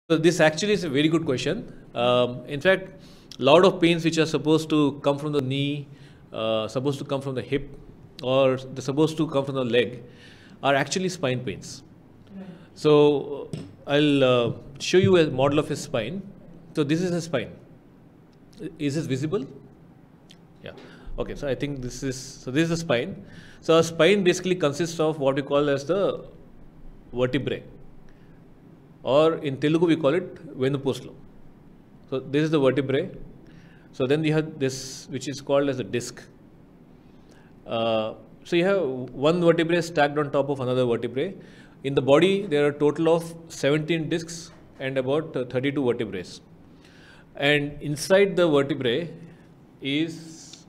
So this actually is a very good question. In fact, a lot of pains which are supposed to come from the knee, supposed to come from the hip, or they're supposed to come from the leg, are actually spine pains. So I'll show you a model of a spine. So this is a spine. Is this visible? Yeah. Okay. So I think this is the spine. So a spine basically consists of what we call as the vertebrae, or in Telugu we call it Venupuslu. So this is the vertebrae. So then we have this which is called as a disc. So you have one vertebrae stacked on top of another vertebrae. In the body there are a total of 17 discs and about 32 vertebrae. And inside the vertebrae is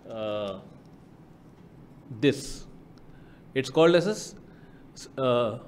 this. It's called as a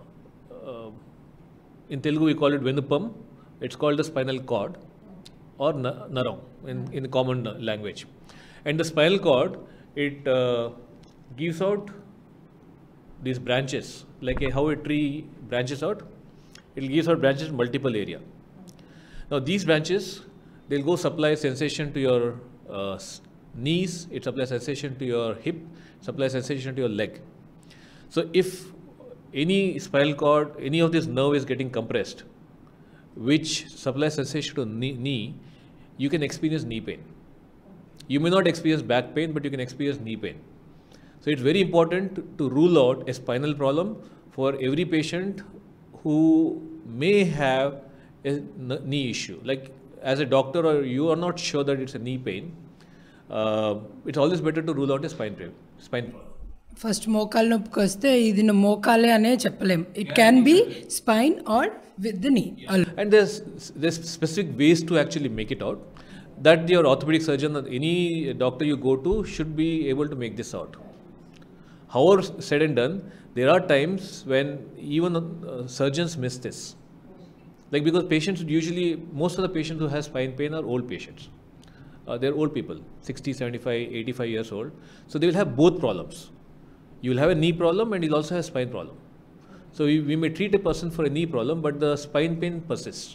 in Telugu we call it Venupam. It's called the spinal cord or naram in common language. And the spinal cord, it gives out these branches, like how a tree branches out. It gives out branches in multiple area. Now these branches, they'll go supply sensation to your knees, it supplies sensation to your hip, supplies sensation to your leg. So if any spinal cord, any of this nerve is getting compressed, which supplies sensation to knee, you can experience knee pain. You may not experience back pain, but you can experience knee pain. So it's very important to rule out a spinal problem for every patient who may have a knee issue. Like as a doctor, or you are not sure that it's a knee pain, it's always better to rule out a spine problem. First, mokal noppi koste idi mokale ane cheppalem. It can be spine or with the knee. And there's specific ways to actually make it out, that your orthopedic surgeon or any doctor you go to should be able to make this out. However said and done, there are times when even surgeons miss this. Like because patients usually, most of the patients who have spine pain are old patients. They're old people, 60, 75, 85 years old. So they will have both problems. You will have a knee problem and you'll also have a spine problem. So we may treat a person for a knee problem, but the spine pain persists.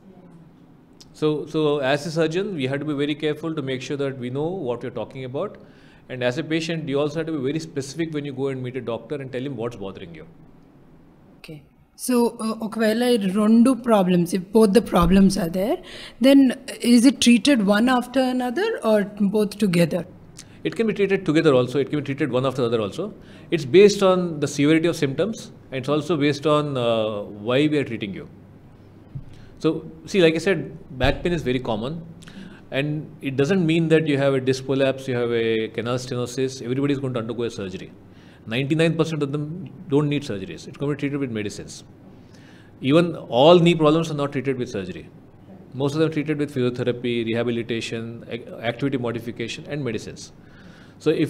So as a surgeon, we have to be very careful to make sure that we know what we're talking about. And as a patient, you also have to be very specific when you go and meet a doctor and tell him what's bothering you. Okay. So, okavela rendu problems, if both the problems are there, then is it treated one after another or both together? It can be treated together also. It can be treated one after the other also. It's based on the severity of symptoms, and it's also based on why we are treating you. So, see, like I said, back pain is very common, and it doesn't mean that you have a disc prolapse, you have a canal stenosis, everybody is going to undergo a surgery. 99% of them don't need surgeries. It's going to be treated with medicines. Even all knee problems are not treated with surgery. Most of them are treated with physiotherapy, rehabilitation, activity modification, and medicines. So if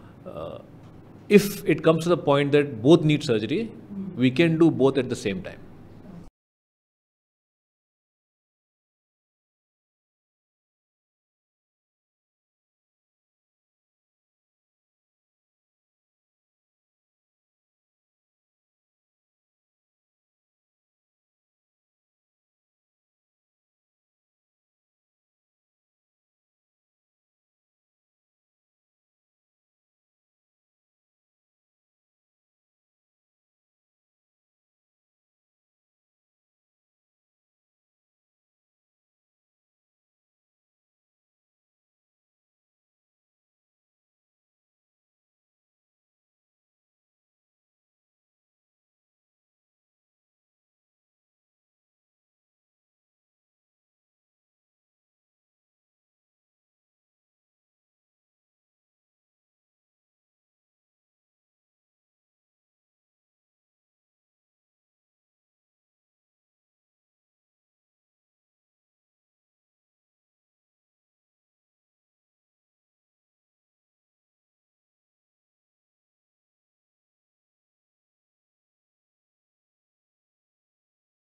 it comes to the point that both need surgery, we can do both at the same time.